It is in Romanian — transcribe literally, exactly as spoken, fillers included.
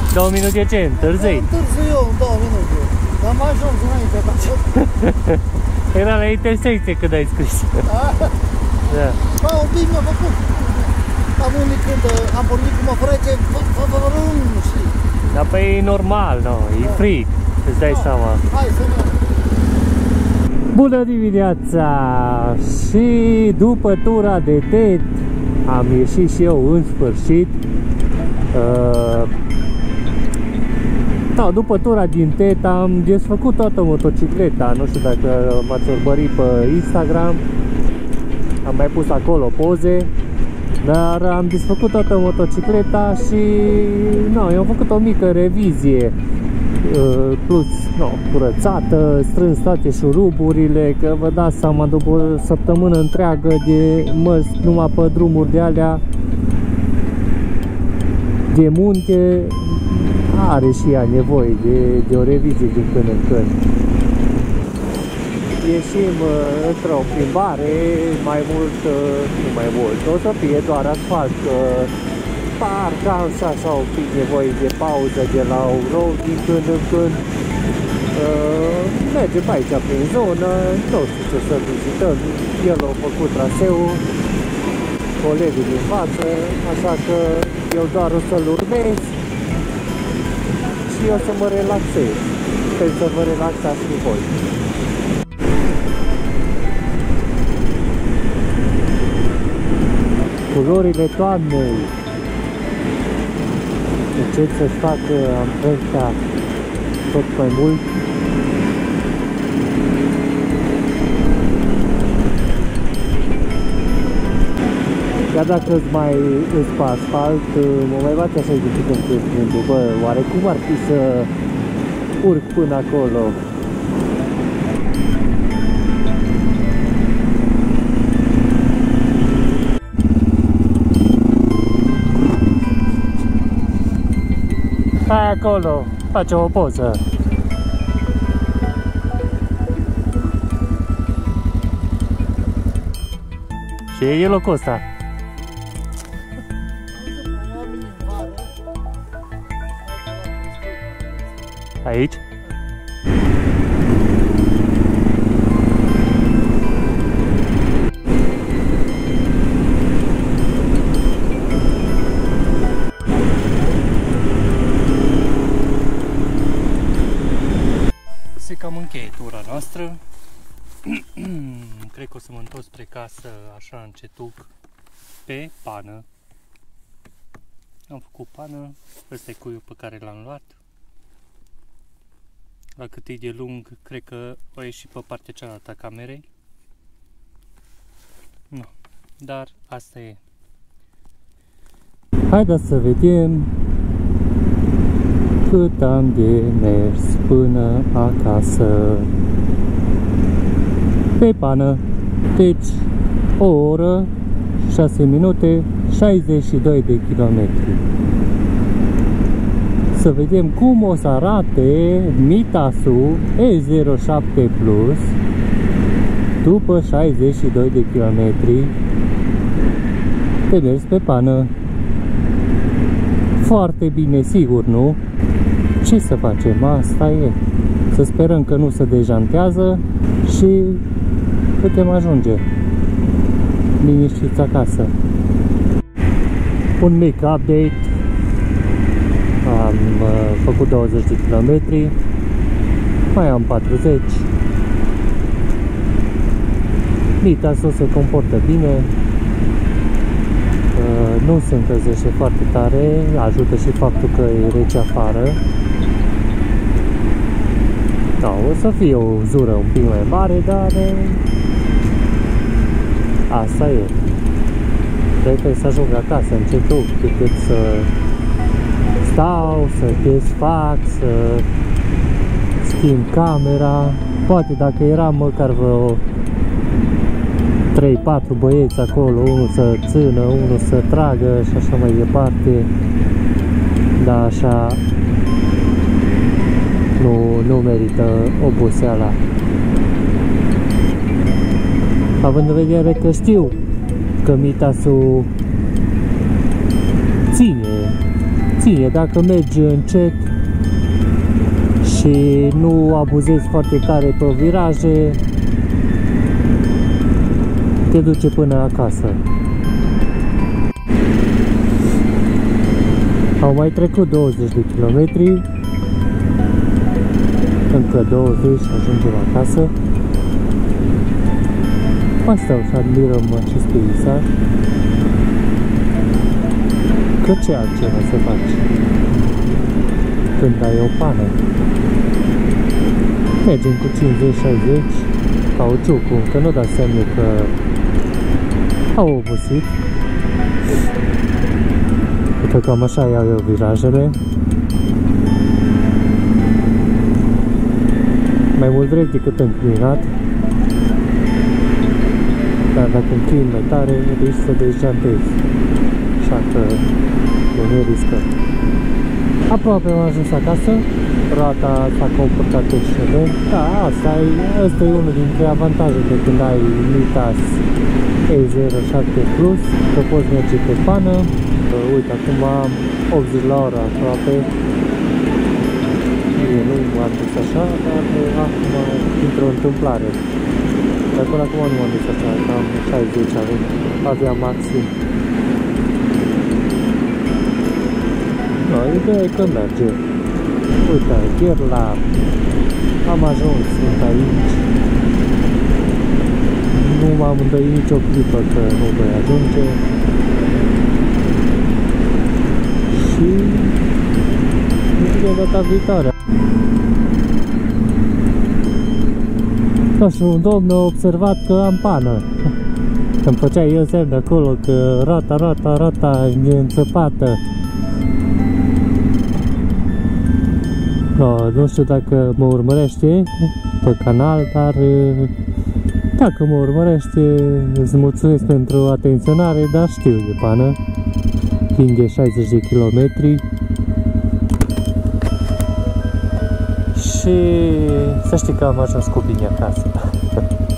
Două minute ce? Întârzii? Întârzi eu în două minute. Dar am ajuns înainte ca ce. Era la intersecție când ai scris. Da. Ba, un pic mi-a făcut. Am unii când am pornit cu măfără, ce nu știi. Dar pe e normal, nu? E frig, îți dai seama. Hai să mergem. Bună dimineața! Și după tura de Tet am ieșit și eu în sfârșit. Uh, da, după tura din Tet am desfăcut toată motocicleta. Nu știu dacă m-ați urmărit pe Instagram. Am mai pus acolo poze. Dar am desfăcut toată motocicleta și no, eu am făcut o mică revizie. Plus, no, curățată, strâns toate șuruburile, că vă dați seama, după o săptămână întreagă de mers numai pe drumuri de alea de munte, are și ea nevoie de, de o revizie din când în când. Ieșim uh, într-o plimbare, mai mult, uh, nu mai mult, o să fie doar asfalt, că parcă am și așa un pic nevoie de pauză de la un road din când în când. Uh, mergem aici prin zonă, nu știu ce să vizităm, el a făcut traseul, colegul din față, așa că eu doar o să-l urmez și eu să mă relaxez. Sper să vă relaxați și voi. Culorile toamnei încep să-și facă amprenta tot mai mult. Chiar dacă îți mai îți pe asfalt, mă mai bate așa de cât în cât gândul, bă, oare cum ar fi să urc până acolo? Hai acolo, facem o poză. Și e locul ăsta. Aici? Se cam încheie tura noastră. Cred că o să mă întorc spre casă așa încetuc pe pană. Am făcut pană, ăsta e cuiul pe care l-am luat. La cât e de lung, cred că o ieși pe partea cealaltă a camerei. No, dar asta e. Haideți să vedem cât am de mers până acasă. Pe pană. Deci, o oră, șase minute, șaizeci și doi de kilometri. Să vedem cum o să arate Mitasu E zero șapte Plus după șaizeci și doi de kilometri de mers pe pană. Foarte bine, sigur, nu? Ce să facem? Asta e. Să sperăm că nu se dejantează și putem ajunge liniștiți acasă. Un mic update. Am uh, făcut douăzeci de kilometri, mai am patruzeci. Mitasu se comportă bine, uh, nu se încălzește foarte tare, ajută și faptul că e rece afară. Da, o să fie o uzură un pic mai mare, dar asta e. Trebuie să ajung acasă încetul, decât să stau, să desfac, să schimb camera. Poate dacă era măcar vreo trei patru băieți acolo, unul să țină, unul să tragă și așa mai departe. Dar așa nu, nu merită oboseala. Având în vedere că știu că Mitasu ține Bine, dacă mergi încet și nu abuzezi foarte tare pe viraje, te duce până acasă. Au mai trecut douăzeci de kilometri, încă douăzeci și ajungem acasă. Asta o să admirăm acest peisaj. Că ce altceva să faci când ai o pană? Mergem cu cincizeci șaizeci, cauciucul, încă nu da semne că au obosit. Uite, cam așa iau eu virajele. Mai mult drept decât înclinat. Dar dacă înclin mai tare, risc să dejantezi. Așa că nu ne riscăm. Aproape am ajuns acasă. Roata s-a comportat excelent. Da, asta e, asta e unul dintre avantajele când ai Mitas E zero șapte Plus, că poți merge pe pană. Uite, acum am optzeci la oră aproape. Bine, nu m-am dus așa, dar acum dintr-o întâmplare. Dar până acum nu m-am dus așa, cam șaizeci avem, avea maxim. No, ideea e că merge. Uite, chiar la... am ajuns, sunt aici. Nu m-am îndoit nicio clipă că nu voi ajunge. Și... nu știu data viitoare. Nu știu, un domn a observat că am pană. Îmi făcea eu semn de acolo că rata, rata, rata e înțăpată. No, nu știu dacă mă urmărește pe canal, dar dacă mă urmărește, îți mulțumesc pentru atenționare, dar știu de pană. Lângă șaizeci de kilometri. Și să știi că am ajuns cu bine acasă.